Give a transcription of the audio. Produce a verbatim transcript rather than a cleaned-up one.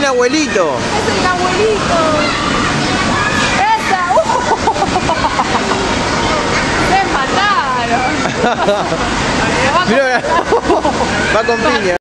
un abuelito. Es el abuelito. ¡Esa! ¡Uh! ¡Se mataron! Mira, va con piña.